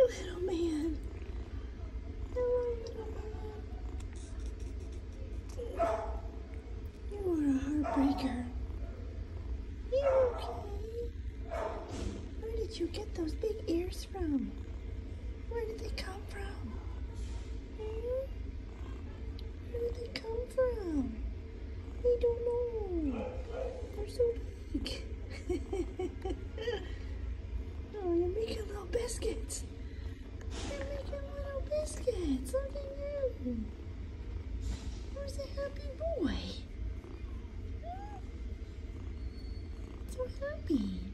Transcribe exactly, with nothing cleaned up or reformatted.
little man. Hello, little man. You are a heartbreaker. You okay? Where did you get those big ears from? Where did they come from? Hmm? Where did they come from? I don't know. They're so big. Oh, you're making little biscuits. You're making little biscuits. Look at you. Who's a happy boy? Hmm? So happy.